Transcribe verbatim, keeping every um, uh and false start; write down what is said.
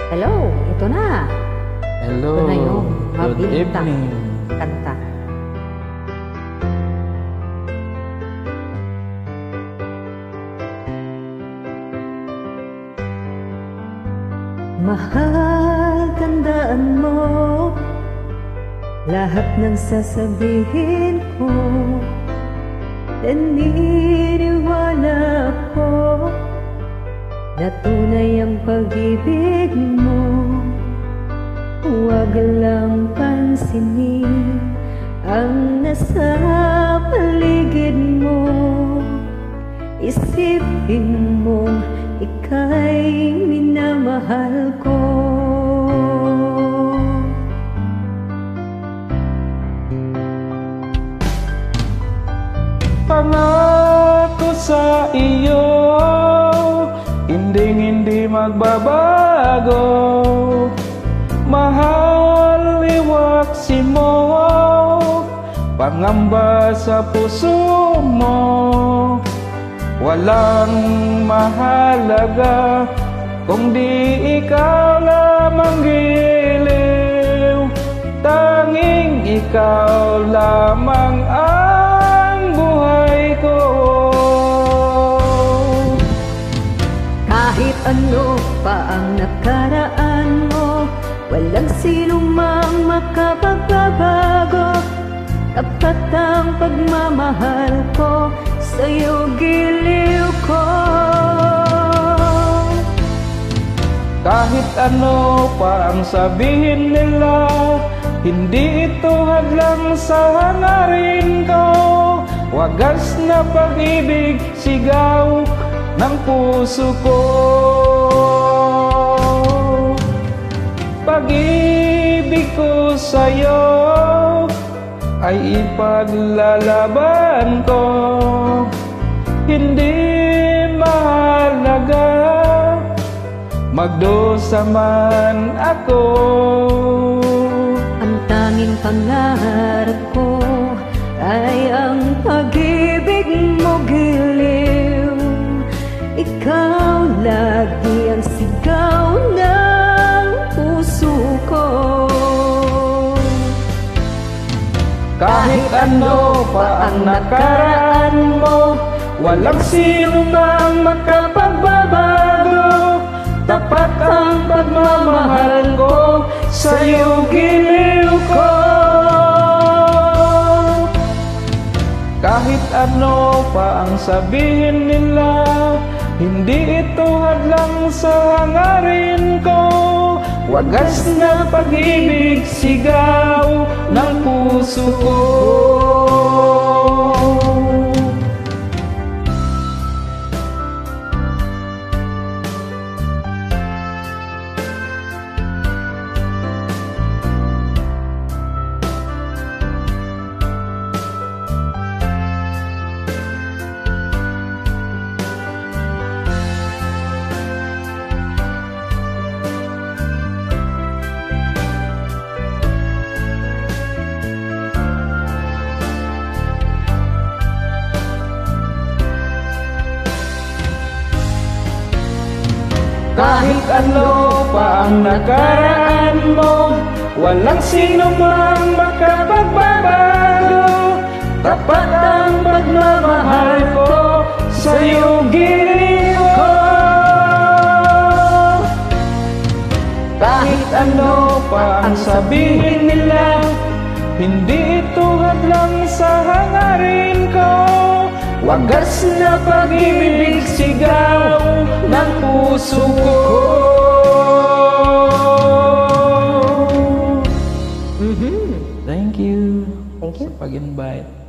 Hello, ito na. Hello, Ito na yung good mabinta evening. kanta. Mahal, tandaan mo lahat ng sasabihin ko. Naniniwala ako na tunay ang pag-ibig mo. Huwag lang pansinin ang nasa paligid mo. Isipin mong ika'y minamahal ko. Pangako sa iyo, hinding-hindi magbabago. Mahal, iwaksi mo, pangamba sa puso mo. Walang mahalaga kung di ikaw lamang giliw. Tanging ikaw lamang ang buhay ko. Kahit ano pa ang nakaraan mo, walang sino mang makapagbabago. Tapat ang pagmamahal ko, sa'yo giliw ko. Kahit ano pa ang sabihin nila, hindi ito hadlang sa hangarin ko. Wagas na pag-ibig, sigaw ng puso ko. Pag-ibig ko sa'yo ay ipaglalaban ko. Hindi mahalaga magdusa man ako. Ang tanging pangarap ko ay ang pag-ibig mo giliw. Ikaw lagi ang sigaw ng puso ko. Kahit ano pa ang nakaraan mo, walang sino mang makapagbabago. Tapat ang pagmamahal ko, sa'yo giliw ko. Kahit ano pa ang sabihin nila, hindi ito hadlang sa hangarin ko. Wagas na pag-ibig, sigaw ng puso ko. Kahit ano pa ang nakaraan mo, walang sino mang makapagbabago. Tapat ang pagmamahal ko, sa'yo giliw ko. Kahit ano pa ang sabihin nila, hindi ito hadlang sa hangarin ko. Wagas na pag-ibig, sigaw ng puso ko. Mm-hmm. Thank you Thank you. sa pag-invite.